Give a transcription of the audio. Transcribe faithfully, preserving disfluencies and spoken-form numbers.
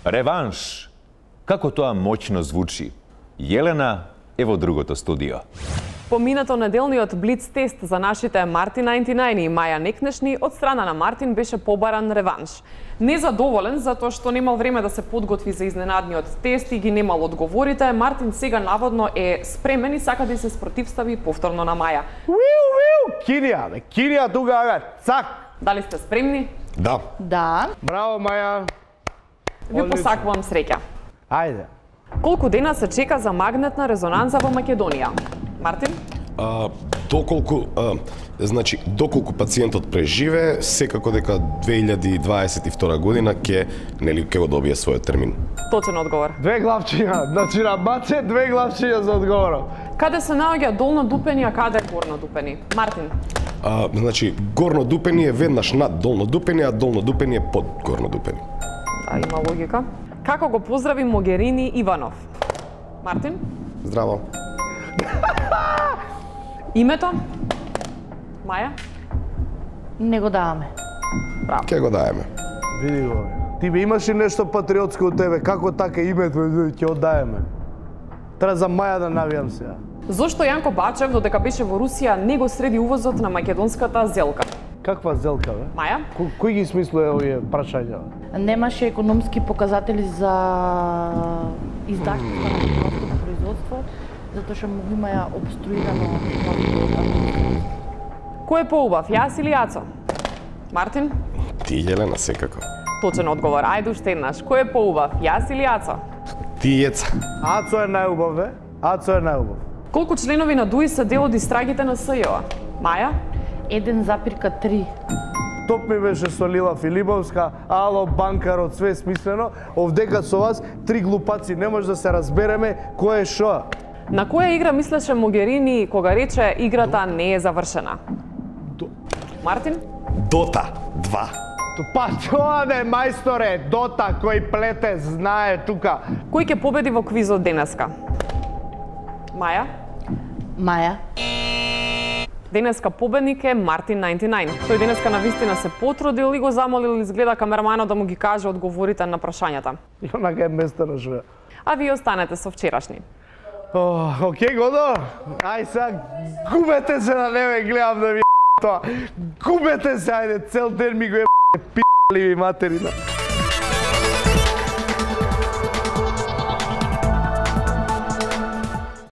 Реванш. Како тоа моќно звучи? Јелена е во другото студио. Поминато неделниот блиц тест за нашите Мартин деветдесет и девет и Маја Некнешни од страна на Мартин беше побаран реванш. Незадоволен затоа што немал време да се подготви за изненадниот тест и ги немал одговорите, Мартин сега наводно е спремен и сака да се спротивстави повторно на Маја. Уиу, уиу, Кирија, бе, Кирија тука, бе, цак! Дали сте спремни? Да. Да. Браво, Маја. Ви посакувам среќа. Ајде. Колку дена се чека за магнетна резонанса во Македонија? Мартин? А, доколку, а, значи, доколку пациентот преживе, секако дека две илјади дваесет и втора година ќе, нели, ќе го добие својот термин. Точен одговор. Две главчиња, значи на баце две главчиња за одговорот. Каде се наоѓа долно дупени, а каде горно дупени? Мартин? А, значи, горно дупени е веднаш над долно дупени, а долно дупени е под горно дупени. Да, има логика. Како го поздрави Могерини Иванов? Мартин? Здраво. Името? Маја? Не го даваме. Браво. Ке го даеме. Види го, бе. Ти бе имаш ли нешто патриотско од тебе? Како така името ќе оддаеме? Треба за Маја да навијам сега. Зошто Јанко Бачев, додека беше во Русија, не го среди увозот на македонската зелка? Каква зелка, бе? Маја? Кој, кој ги смислува овие прашања? Немаше економски показатели за издавството на македонското производство, затоа што му имаја обструирано новите. Кој е поубав, јас или Јацо? Мартин? Ти, Јелена, секако. Точен одговор. Ајде уште еднаш. Кој е поубав, јас или Јацо? Ти, Јеца. Ацо е најубав, бе. Ацо е најубав. Колку членови на ДУИ се дел од истрагите на СЈО? Маја? еден запирка три. Топ ми беше со Лила Филиповска, ало, банкарот, све смислено. Овдека со вас, три глупаци, не може да се разбереме кој е шо. На која игра мислеше Могерини кога рече играта не е завршена? Мартин? Дота два. Па тоа не, мајсторе, Дота, кој плете, знае тука. Кој ќе победи во квизот денеска? Маја? Маја. Денеска победник е Мартин деветдесет и девет. Тој денеска на вистина се потрудил и го замолил изгледа камераманот да му ги каже одговорите на прашањата. И онака е местено шо. А вие останете со вчерашни. О, окей, Годо. Ај сега, губете се на небе, гледам да ви е тоа. Губете се, ајде, цел ден ми го е пи***ли ви материна.